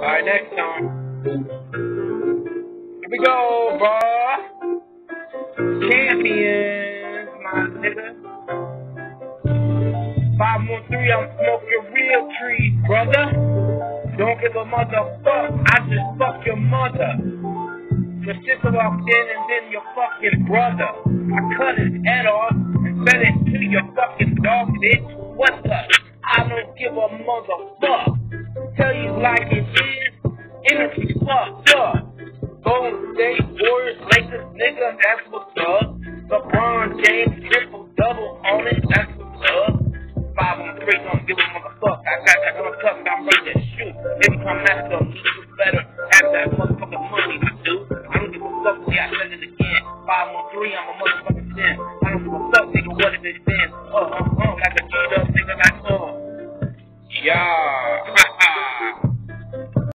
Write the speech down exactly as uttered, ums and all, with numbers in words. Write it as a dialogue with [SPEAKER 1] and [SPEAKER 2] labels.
[SPEAKER 1] Alright, next song. Here we go, bruh. Champions, my nigga. five one three, I'm smoking real trees, brother. Don't give a motherfuck, I just fuck your mother. Your sister walked in and then your fucking brother. I cut his head off and fed it to your fucking dog, bitch. What's up? I don't give a motherfuck. Tell you like it is, energy fucked up. Golden State Warriors, Lakers, nigga, that's what's up. LeBron James, triple double on it, that's what's up. five one three, don't give a motherfuck. I got that gun tucked, I'm ready to shoot. Every time I have to